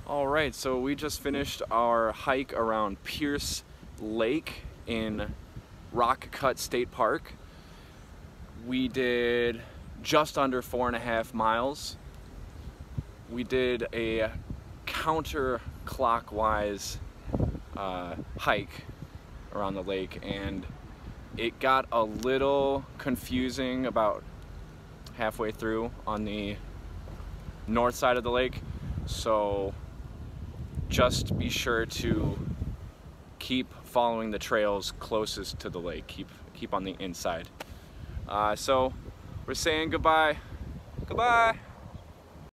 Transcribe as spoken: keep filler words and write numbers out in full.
All right, so we just finished our hike around Pierce Lake in Rock Cut State Park. We did just under four and a half miles. We did a counterclockwise uh, hike around the lake, and it got a little confusing about halfway through on the north side of the lake. So just be sure to keep following the trails closest to the lake. Keep keep on the inside. Uh, so we're saying goodbye. Goodbye.